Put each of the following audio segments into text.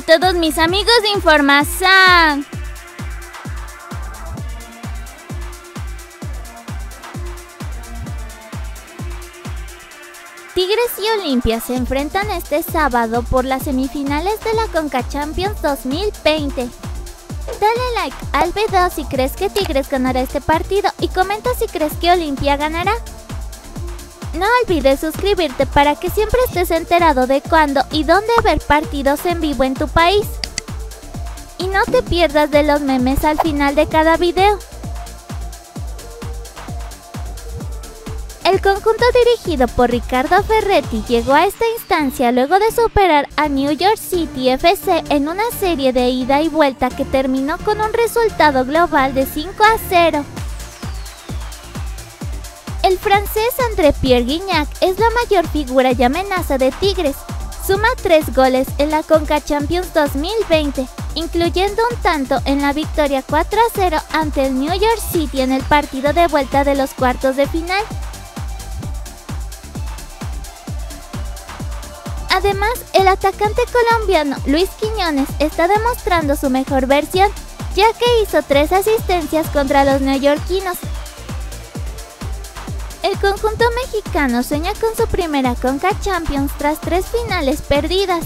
todos mis amigos de Información. Tigres y Olimpia se enfrentan este sábado por las semifinales de la Conca Champions 2020. Dale like al video si crees que Tigres ganará este partido y comenta si crees que Olimpia ganará. No olvides suscribirte para que siempre estés enterado de cuándo y dónde ver partidos en vivo en tu país. Y no te pierdas de los memes al final de cada video. El conjunto dirigido por Ricardo Ferretti llegó a esta instancia luego de superar a New York City FC en una serie de ida y vuelta que terminó con un resultado global de 5-0. El francés André-Pierre Gignac es la mayor figura y amenaza de Tigres. Suma 3 goles en la Conca Champions 2020, incluyendo un tanto en la victoria 4-0 ante el New York City en el partido de vuelta de los cuartos de final. Además, el atacante colombiano Luis Quiñones está demostrando su mejor versión, ya que hizo 3 asistencias contra los neoyorquinos. El conjunto mexicano sueña con su primera Conca Champions tras 3 finales perdidas.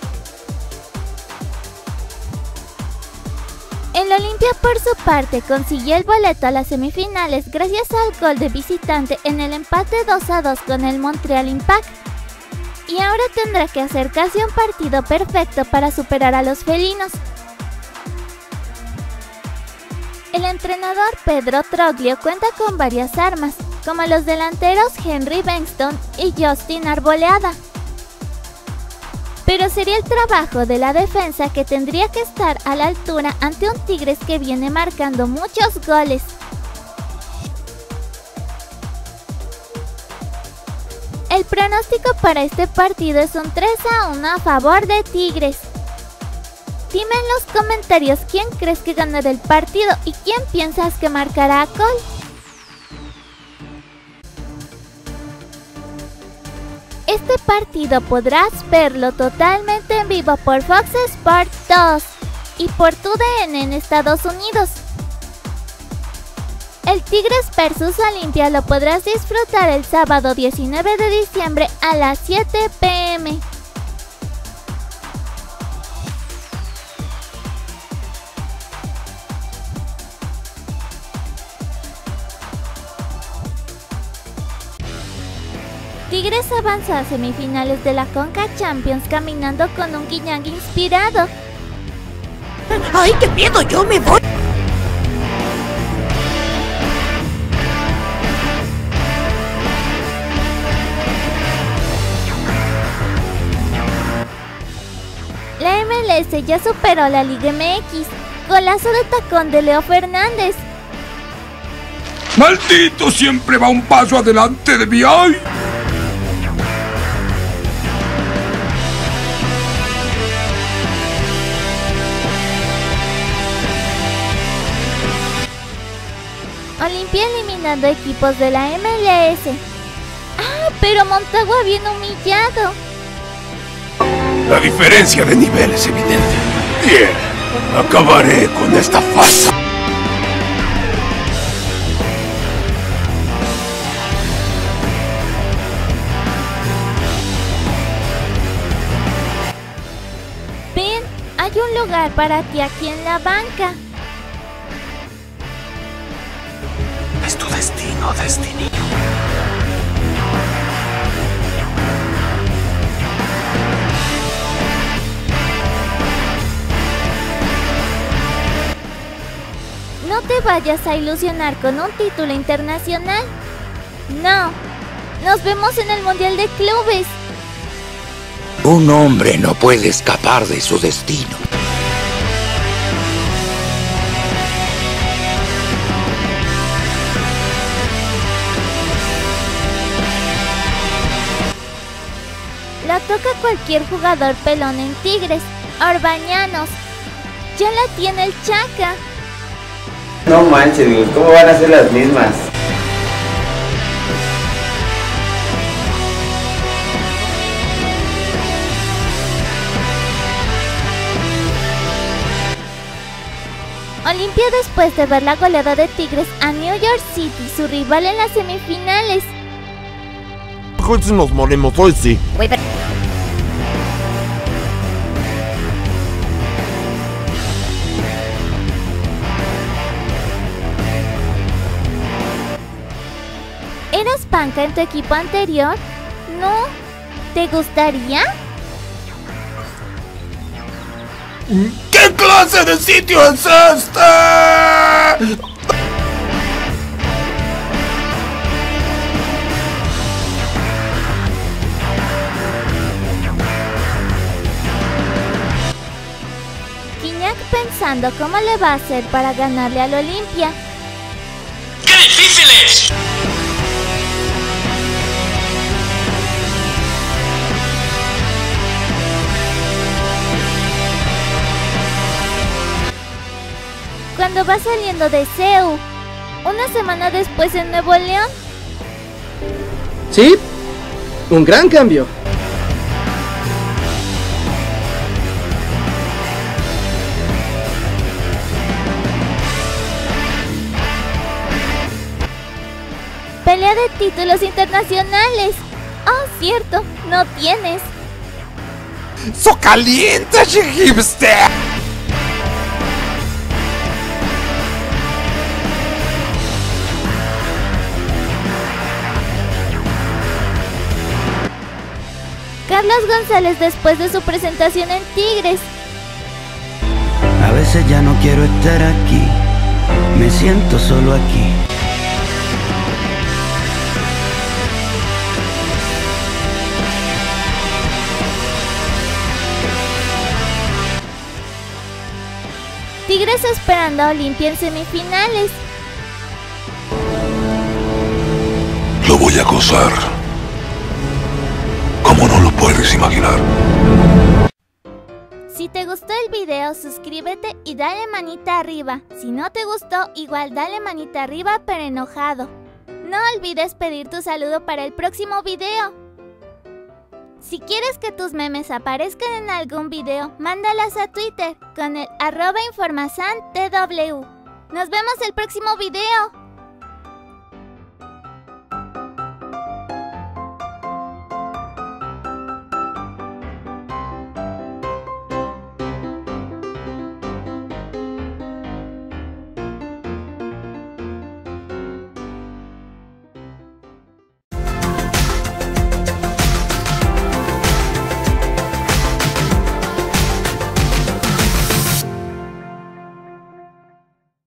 El Olimpia, por su parte, consiguió el boleto a las semifinales gracias al gol de visitante en el empate 2-2 con el Montreal Impact. Y ahora tendrá que hacer casi un partido perfecto para superar a los felinos. El entrenador Pedro Troglio cuenta con varias armas, como los delanteros Henry Bengtsson y Justin Arboleda. Pero sería el trabajo de la defensa que tendría que estar a la altura ante un Tigres que viene marcando muchos goles. El pronóstico para este partido es un 3-1 a favor de Tigres. Dime en los comentarios quién crees que ganará el partido y quién piensas que marcará gol. Este partido podrás verlo totalmente en vivo por Fox Sports 2 y por TUDN en Estados Unidos. El Tigres vs Olimpia lo podrás disfrutar el sábado 19 de diciembre a las 7 p.m. Tigres avanza a semifinales de la Conca Champions caminando con un Gignac inspirado. ¡Ay, qué miedo! ¡Yo me voy! La MLS ya superó la Liga MX. Golazo de tacón de Leo Fernández. ¡Maldito! Siempre va un paso adelante de mí. ¡Ay! Olimpia eliminando equipos de la MLS. ¡Ah! Pero Montagua bien humillado. La diferencia de nivel es evidente. Bien, acabaré con esta farsa. Ven, hay un lugar para ti aquí en la banca. Es tu destino, Destiny. No te vayas a ilusionar con un título internacional. No, nos vemos en el Mundial de Clubes. Un hombre no puede escapar de su destino. La toca cualquier jugador pelón en Tigres. Orbañanos. Ya la tiene el Chaca. No manches, ¿cómo van a ser las mismas? Olimpia después de ver la goleada de Tigres a New York City, su rival en las semifinales. Hoy sí nos morimos, hoy sí. ¿Eras banca en tu equipo anterior? ¿No? ¿Te gustaría? ¿Qué clase de sitio es este? Gignac pensando cómo le va a hacer para ganarle al Olimpia. ¡Qué difícil es! Cuando va saliendo de CEU, una semana después en Nuevo León. Sí, un gran cambio. Pelea de títulos internacionales. Oh, cierto, no tienes. ¡So caliente, hipster! Carlos González después de su presentación en Tigres. A veces ya no quiero estar aquí, me siento solo aquí. Tigres esperando a Olimpia en semifinales. Lo voy a gozar. Como no lo puedes imaginar. Si te gustó el video, suscríbete y dale manita arriba. Si no te gustó, igual dale manita arriba pero enojado. No olvides pedir tu saludo para el próximo video. Si quieres que tus memes aparezcan en algún video, mándalas a Twitter con el @informasantw. Nos vemos el próximo video.